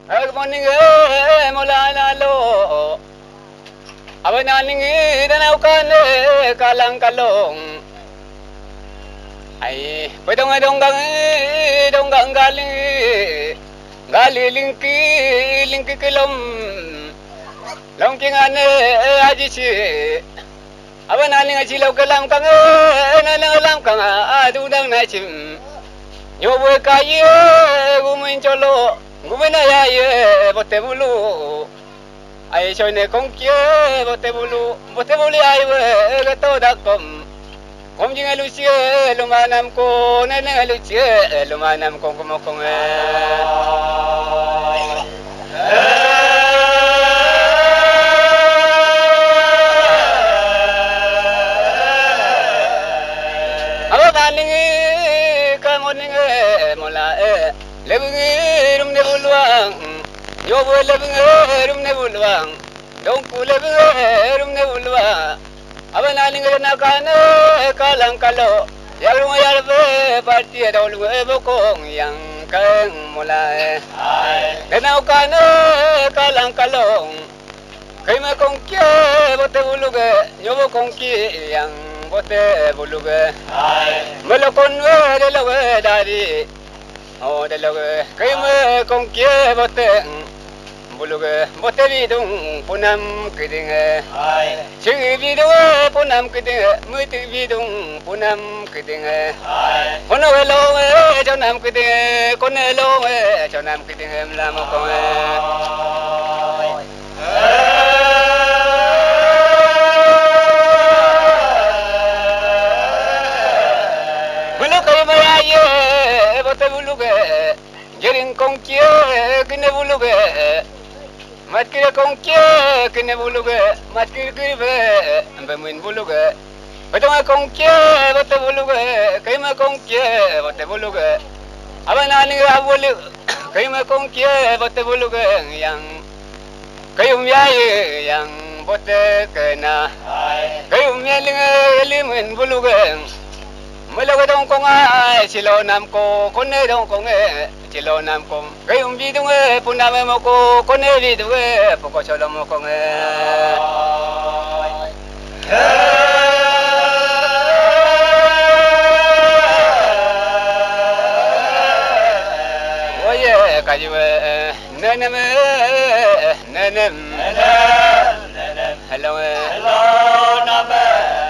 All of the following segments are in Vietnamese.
Good morning, Molalalo. Abanyaning danaukan kalang kalong. Ay, pwedong donggang galing lingki kilom. Longking ane ajisi. Abanaling ajilaw kalam kang nalang kang adudang nachim. Nyoboy kaye gumin cholo. Gumina ye bote bulu ay choine kongkie bote bulu ay gato dakom komjing alusie lumanam ko nene alusie lumanam ko kumokong aba baling kamoning mola lebung ne buluang nyobo lebung ne buluang dongku lebung ne buluang abanaling na kana kalang kalo yalu yalbe parti dawlu bokong yang kang mulai denau kana kalang kalong kaima kongke bote buluge nyobo kongki yang bote buluge melokon we dari oh dalaga kaima kongke bote buluga bote bidung punam kiding chigi bidung punam kiding muti bidung punam kiding hono lo chonam kiding konelo chonam kiding lamo ko buluga maye bote buluga jering kongke kine buluga matkir kongke kine buluga matkir kirbe bemin buluga betong kongke bote buluga kaima kongke bote buluga abanani rabulu kaima kongke bote buluga yang kayum yaye yang bote kena kayum yaling limin buluga mulaga dong kong silo nam ko kone dong kong silo nam ko kayong bidung puname mo ko kone bidung poko solo mo kong oye kayu nenem hello name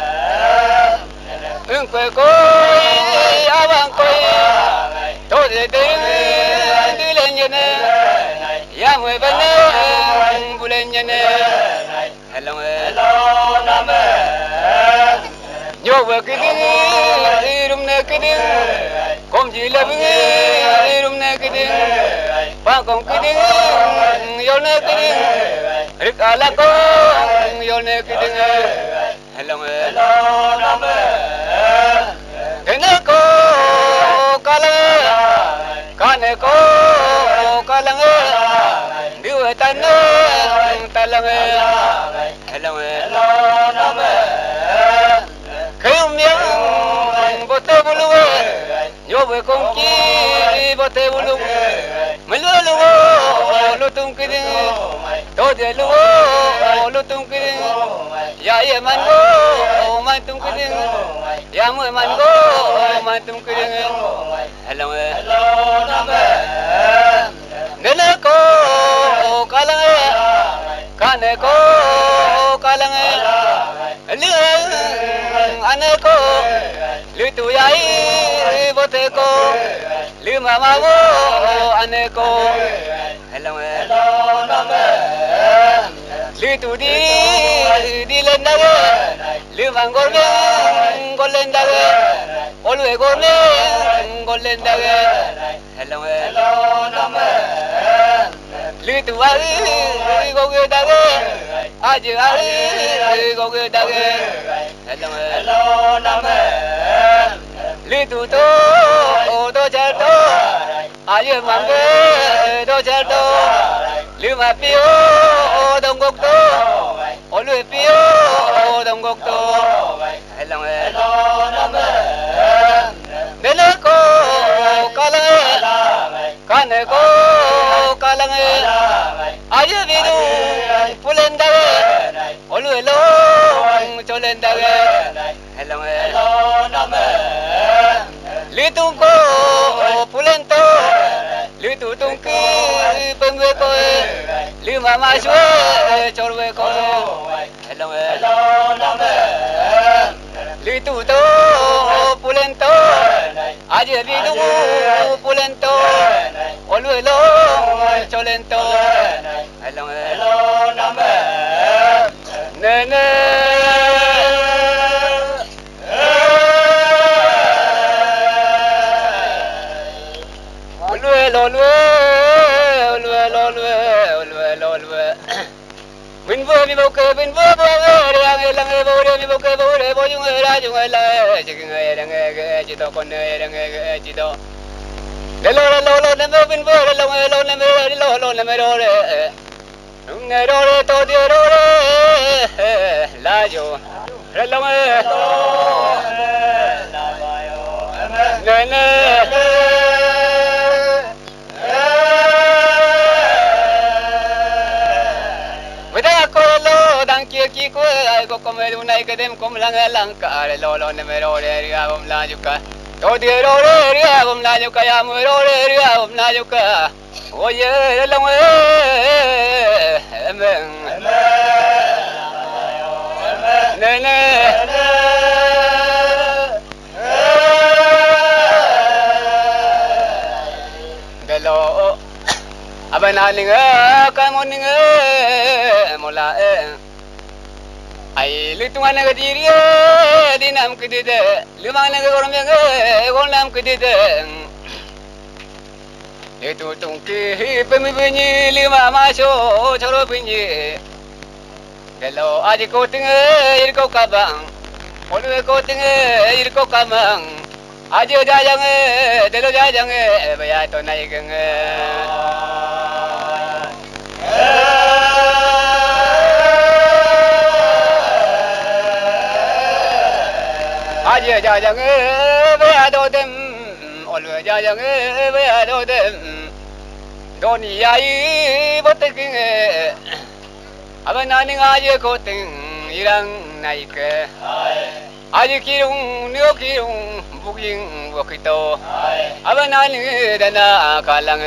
koi abang koi to de dilenye ya mwe bane bulenye hello name nyo wa kiding irum ne kiding kom ji lebing irum ne kiding pa kom kiding yo ne kiding rik ala ko yo ne kiding hello name Keneko kalang kaneko kalang diwa talang hello name kayumyang bote bulu nyobe kongki bote bulu melulu lutung kiding tode lu lutung kiding ya ye mango mantung kiding ya mwe mango mantung kiding hello name neneko kalang kaneko kalang aneko lutu yai boteko lima mago aneko hello name lutu di lendage lima golendage olwe golendage hello name lutu ai gogedage aji ai gogedage hello name lutu to chato aji mange do chato lima pio donggok to olwe pio donggok to hello name neneko kalang kaneko kalang bên với cô lưu mà chúa cho với cô hello lưu tu tô pulento aje đi tu pulento olu lo cho lento hello nè mình vừa đi bầu cờ mình vừa đang nghe bầu đi bầu cờ bầu dung người ra dung người lại chỉ người đang nghe chỉ to con người đang nghe chỉ to để lo làm mình vừa làm làm đi lo làm đồ đấy nghe đồ đấy to đi đồ đấy la jo làm nè kia kia ko ai ko come unai ke dem kom lang ka lo ne me ro re ria om la juka to de ro re ria om la juka ya mo ro re ria om la juka o ye long amen ne de lo abana ninga ka mo ninga mola ai litungan naga diri dinam kedede limang naga golam kedede itu tungki pemibunyi lima masuk coro bunyi kalau aji kau tengah ir kau kabang olu kau tengah ir kau kabang aji jajang delo jajang bayar to naik aja jajang bayar to dem olu jajang bayar to dem doni ai boteking abana ning aje ko ting irang naik aje kirung nio kirung buging bokito abana ning dana kalang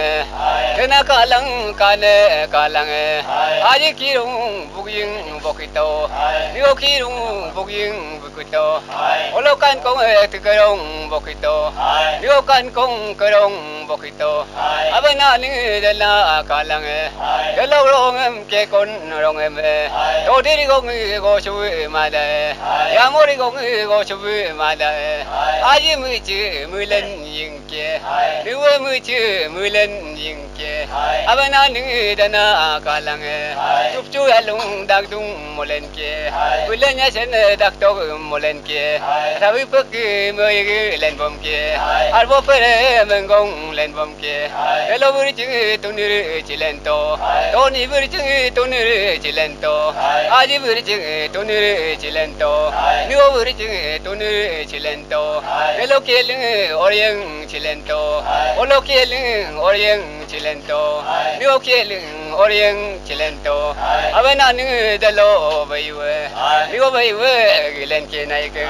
kalang aje kirung buging bokito nio kirung buging bokito olokan kong tikerong bokito nio kan kong kerong bokito abana ning dana kalang gelorong ke kon rong to diri gong go chui ma da ya mori gong go chui ma da aji mu chi mu len yin ke niwe mu chi mu len yin ke abana ning dana kalang chup chu alung dak dung molen ke bulen ya sen dak to molen ke rawi pek mu len bom ke arbo pere mengong len bom ke elo buri chi tunir chi len to ni buri chi tunir chi len to aji buri chi tunir chi len to niwe buri chi tunir chi len to elo keling orieng chi len to olo keling orieng chi len to niwe keling orieng chi len to abana ning dalo baiwe niwe baiwe gilen ke nai ke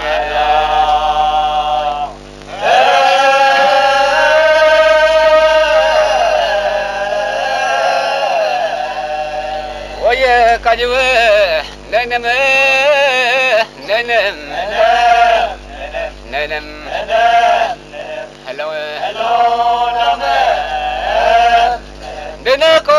oye kajwe nenem hello name dene ko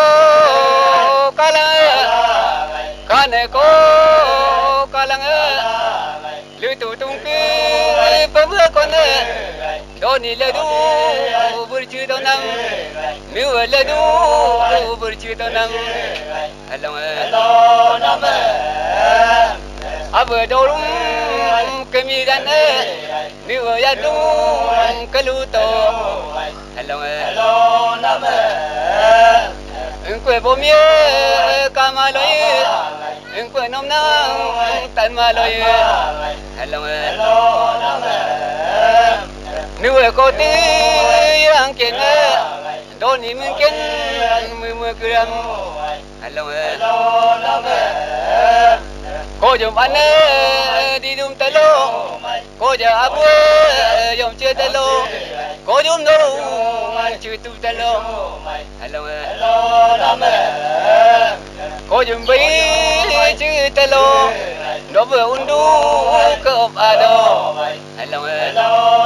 kane ko kalang lutu tungki pembe kone doni ledu burchi donam miwa ledu burchi donam hello name abu dorum kemiran miwa yadu keluto hello name engkwe bomye kamaloi engkwe nomna tan maloi hello name niwe koti yang kene doni mungkin mu kuram hello name ko jom ane di dum telo ko ja abu yom che telo ko jom no chu tu telo hello Jum bay chữ talo nó vừa undu cơ ado hello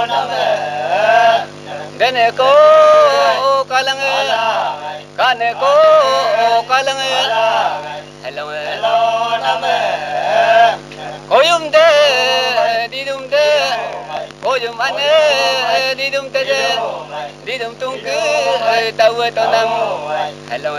dene ko kalang kane ko kalang hello koyum de didum de koyum ane didum te de didum tung cứ tàu tàu nam hello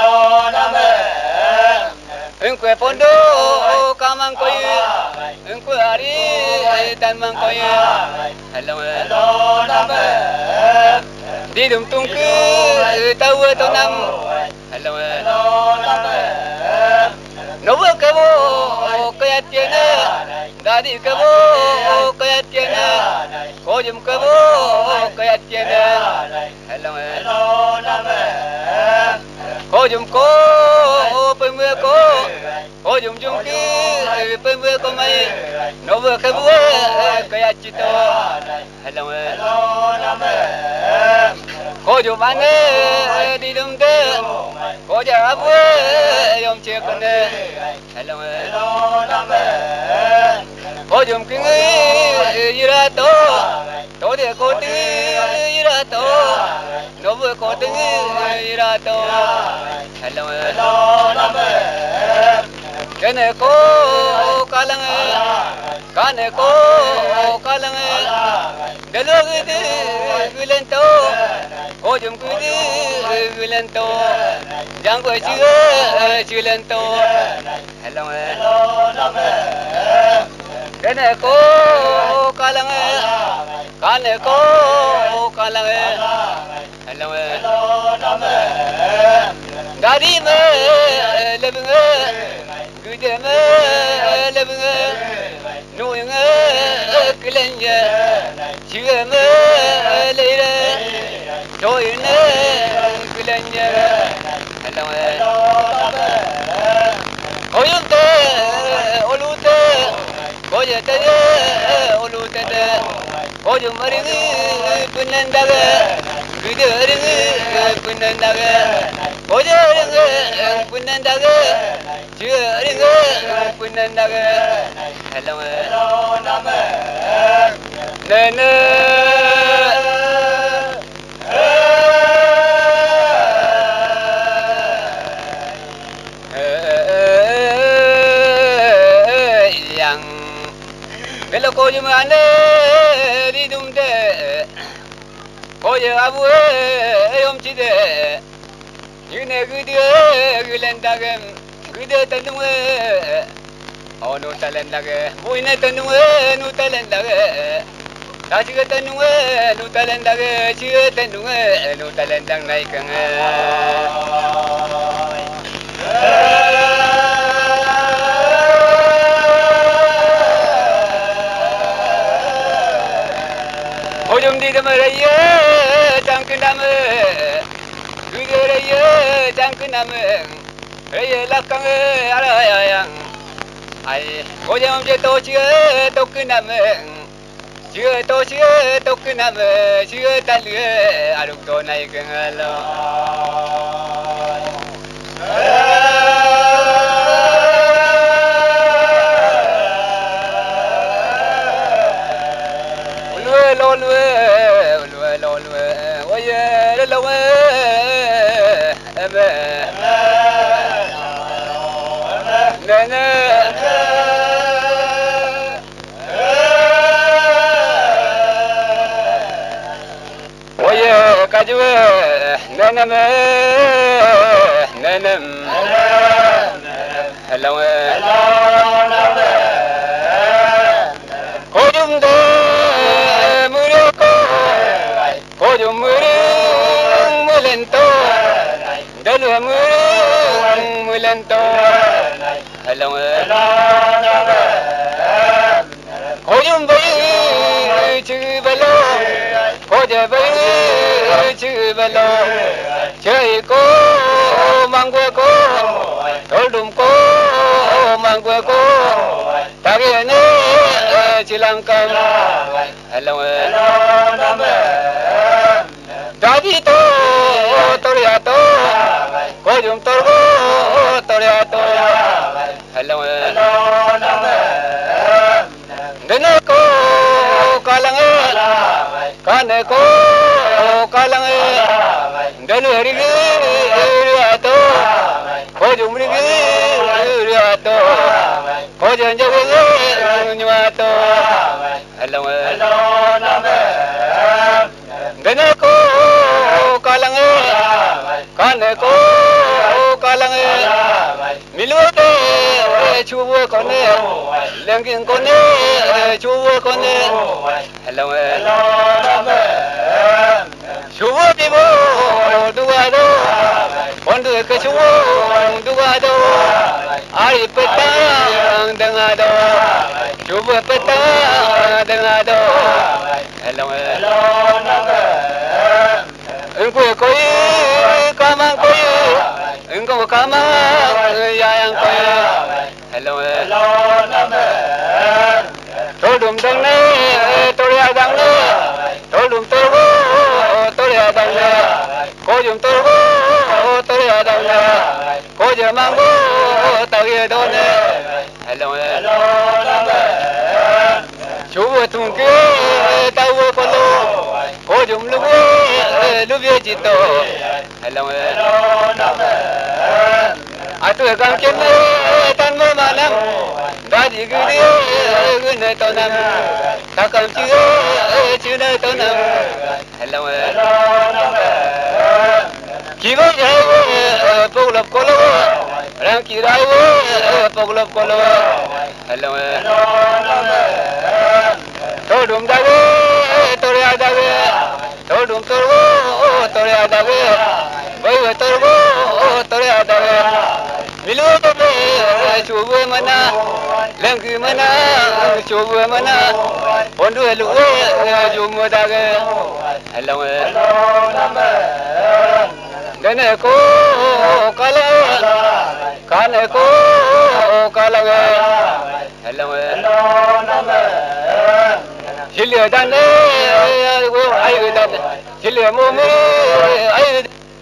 Engkau pondo kamang koyu, engkau hari dan mang koyu. Hello nama. Di dum tungku tahu atau nam. Hello nama. Nobo kabo kaya tiada, dari kabo kaya tiada, kojum kabo kaya tiada. Hello nama. Kojum ko pemue ko jum jum ki pemue ko mai no vừa cái bữa cái chito hello nama ko jum ane đi dum de ko ja bữa yom che con de hello nama ko jum ki ira to de ko ti ira to no vừa ko ti ira to hello nama kene ko kalang kane ko kalang delo gidi gilento ko jum gidi gilento jang ko chilento hello nama kene ko kalang kane ko kalang hello nama dari me lebenge gede me lebenge nuinge kelenge chige me leire joine kelenge hello oyunte olute koyete olute de koyum maringi punendaga gede ringi punendaga koyeringe punendaga cheringe punendaga hello nama nene yang kalau koyum ane di dumde koye abu yom chide yine gide gilendagem gide tanunge onu talendage muine tanunge nu talendage tachiga tanunge nu talendage chiga tanunge nu talendang naikang Ojum di damaraya tangkename guraya tangkename raya lakang arayang ai ojum je to chia tokename chia to chia tokename chia talu aruk to nai kengalo lolwe oye lolwe ebe nene oye kajwe neneme nenem hello kojumde kojum mulento dalu mulento hello kojum bai chibalo koje bai chibalo chei ko mangwe ko toldum ko mangwe ko tagene chilangkan hello Jadi to toriato kojum torgo toriato hello dene ko kalang kane ko kalang dene hari ato ko jumri ato ko janje nyuato hello dene ko kalang kane ko kalang milude chuwe kone lengin kone chuwe kone hello chuwe bibo duado ondu ke chuwe duado ari petang dengado chuwe petang dengado hello engko koi kamang koi engko kamang yang koi hello todum dangne toria dangne todum togo toria dangne kojum togo toria dangne kojamango tawie done hello chuwa tungke tawo kolo kojum luwe luwe jito hello atu gang kene tan mo malam daji gede gune tonam takam chine tonam hello kibo jae poglop kolo rang kirawo poglop kolo hello todum dage toria dage todum torgo toria dage boy torgo toria dage milu be chuwe mana lengki mana chuwe mana ondu elu jumu dage hello dene ko kala kane ko kala hello Chile dane ai dane Chile mo me ai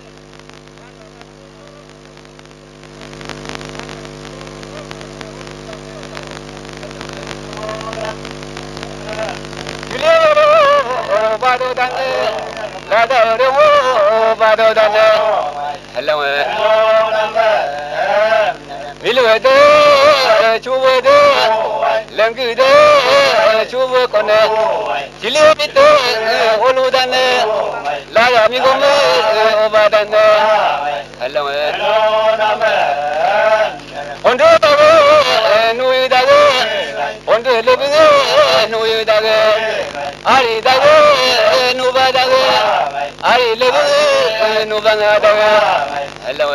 Chile bado dane la da re bado dane hello milu de chuwe de lengki de chuwe kone chile bite olu dane la ya mi gome obadane hello ondo dawe nui dawe ondo lebe nui dawe ari dawe nuba dawe ari lebe nuba dawe hello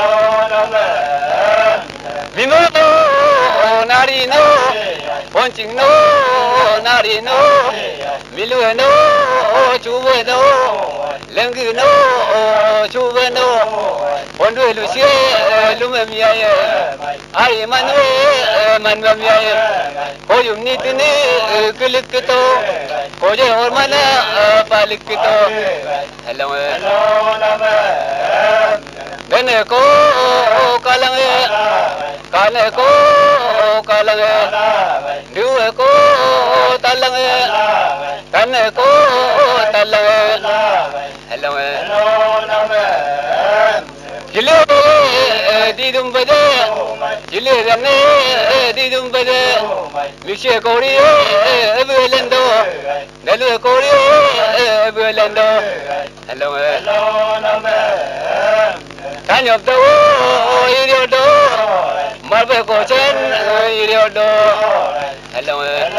Mimono narino ponchino narino milueno chuweno lengino chuweno pondu lucie lumemiaye ai manmemiaye koyum nitini kilikito koje hormana palikito hello dene ko kalange kane ko kalange duwe ko talange kane ko talange hello jile didum bade jile rane didum bade mishe kori ebelendo nelu kori ebelendo hello Tanyop do iriodo marbe ko chen iriodo hello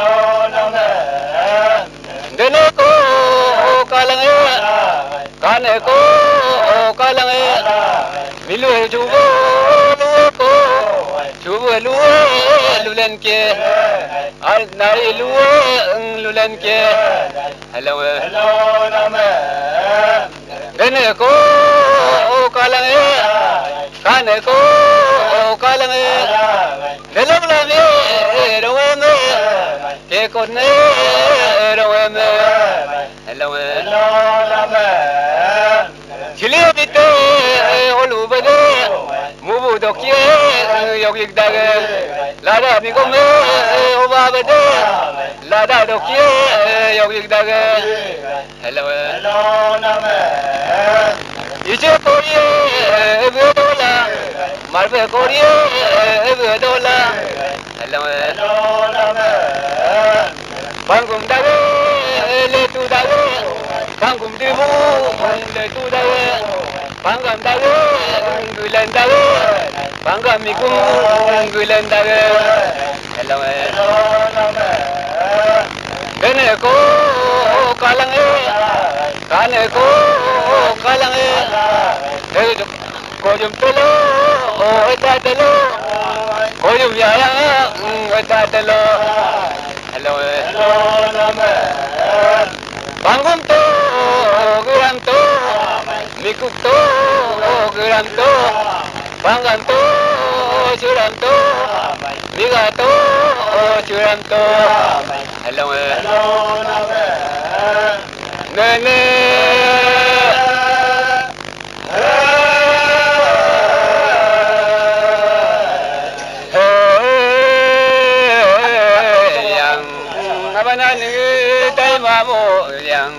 dene ko kalange kane ko kalange milu chubo ko chubo lulen ke ar nari lulen ke hello dene ko kalange kane ko kalange delam lame roame ke konne roame hello chile bite olu bade mubu dokye 여기 있다가 라다 미고메 오바베데 라다 도키에 여기 있다가 헬로 이제 코리에 에브도라 말베 코리에 에브도라 헬로 방금 다가 레투다가 방금 디부 레투다가 방금 다가 굴란다가 방금 미국 굴란다가 헬로 내내고 칼랑에 가네고 칼랑에 내가 고좀 떨어 어디다 떨어 고좀 야야 어디다 떨어 헬로 방금 또 그람 또 미국 또 그람 또 방금 또 주람 또 네가 또 주람 또 헬로 네네 아바나니 다이마모양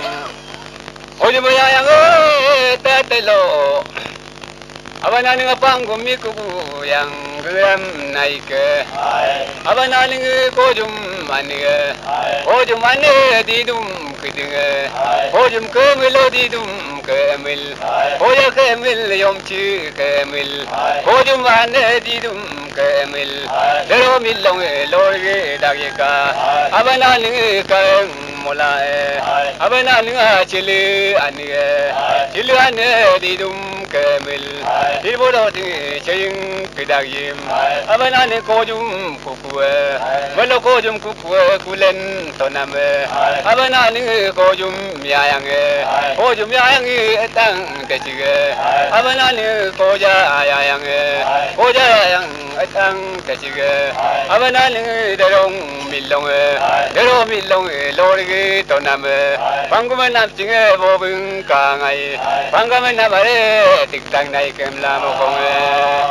오지모야양을 따뜻로 아바나니 방금 미꾸부양 그람 나이게 아바나니 고좀 마니게 고좀 마니 디둠 그등에 고좀 그밀로 디둠 그밀 고야 그밀 용치 그밀 고좀 마니 디둠 그밀 내로 밀롱에 로게 다게가 아바나니 강 몰라에 아바나니 칠리 아니게 칠리 아니 디둠 그밀 일보로 등에 제잉 그다김 아바나니 고좀 쿠쿠에 멀로 고좀 쿠쿠에 굴렌 도남에 아바나니 고좀 야양에 고좀 야양이 땅 대지게 아바나니 고자 야양에 고자 야양 땅 대지게 아바나니 대롱 밀롱에 대로 밀롱에 로리기 도남에 방금은 남증에 보분 강아이 방금은 남아래 틱당 나이 겜라모공에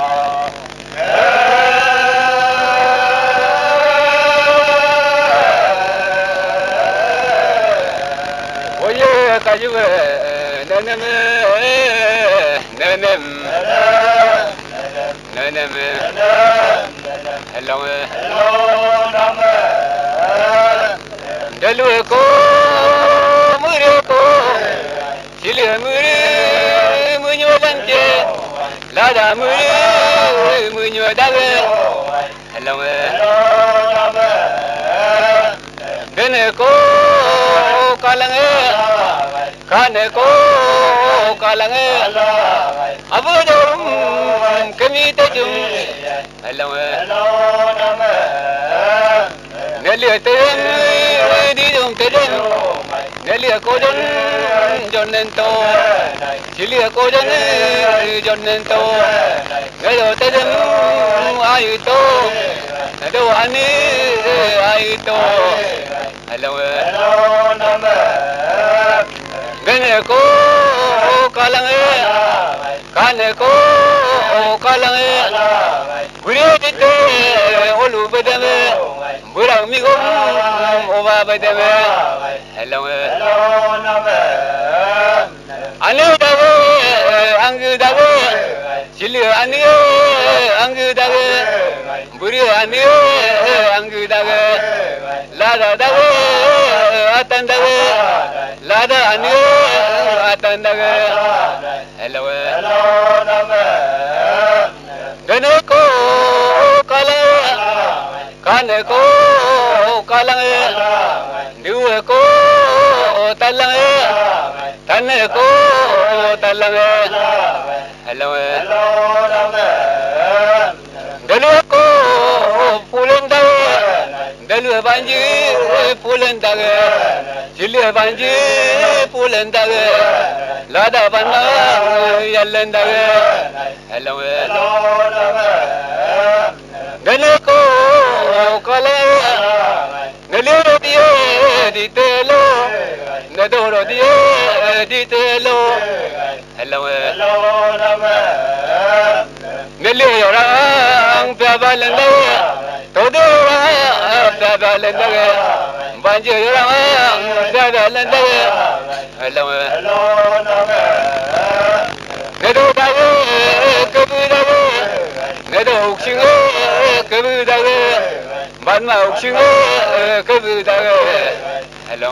오예 가지고 네네메 헬롱에 델루에고 무레고 실레 무레 무녀단께 라다 무레 무녀다게 헬롱에 베네고 칼랑에 가네고 칼랑에 아버좀 그미대좀 헬롱에 넬리에 때는 디좀 때는 넬리에 고전 전nen또 실리에 고전을 전nen또 내도 때는 아이또 내도 아니 아이또 헬로에 베네고 칼랑에 가네고 칼랑에 구리에때 올루베데메 무랑미고 오바베데메 헬로에 아니다게 안그다게 실리 아니에 안그다게 무리 아니에 안그다게 라다다게 아탄다게 라다 아니에 아탄다게 헬로에 네네고 칼랑에 가네고 칼랑에 누에고 탈랑에 타네고 탈랑에 헬로에 네네고 풀렌다게 네네 반지 풀렌다게 실리 반지 풀렌다게 라다 반나 열렌다게 헬로에 네네고 칼랑에 네레디에 디텔로 네도로디에 디텔로 헬로에 넬리오랑 balende todo balende banjira balende hello nedo dawe kabida nedo uksingo kabida banma uksingo kabida hello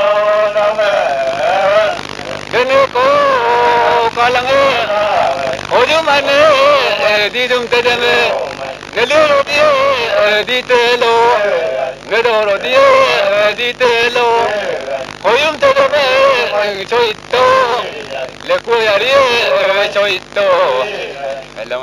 Geneko kalange ojumane didum tedeme nelero die ditelo nedoro die ditelo oyum tedeme choito lekuyari choito hello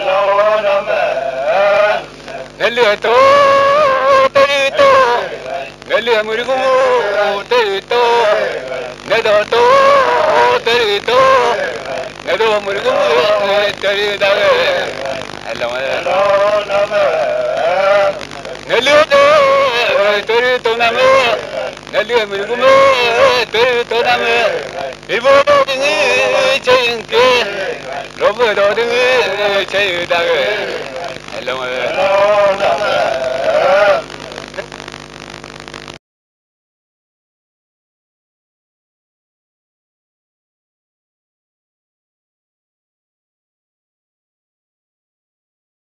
nelito terito nelia murigumu terito nedoto terito nedo murigumu terito hello nelia terito name nelia murigumu terito name ibo dingi chenke robo dingi chayda hello